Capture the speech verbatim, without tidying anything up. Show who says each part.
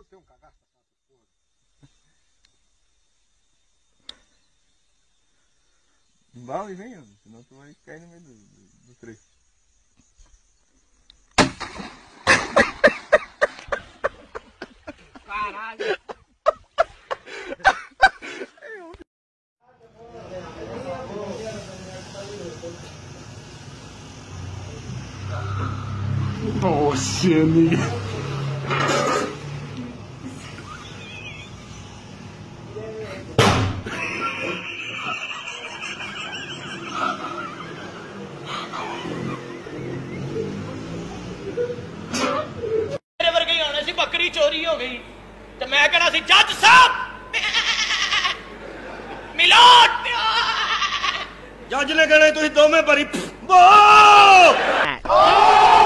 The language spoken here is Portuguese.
Speaker 1: Pode ser um cagaço pra cá, porra.
Speaker 2: Vale, vem, senão tu vai cair no meio do, do, do trecho.
Speaker 1: Caralho!
Speaker 3: Oceania.
Speaker 4: वर्गी आने सी बकरी चोरी हो गई तो मैं कहना सी जज साहब मिलोट जज ने कहना तुम दोवें भरी